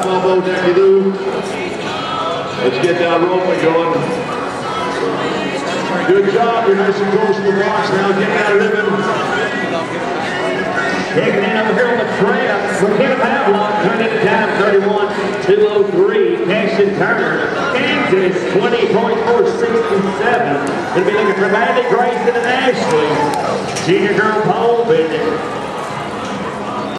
Elbow, necky do. Let's get that rolling going. Good job. You're nice and close to the box now. Get that ribbon. Taking in over here on the tramp from Kim Pavlov, turned it down 31-203. Cashin Turner, Kansas 20.467. Gonna be looking for Mandy Grayson and Ashley. Junior girl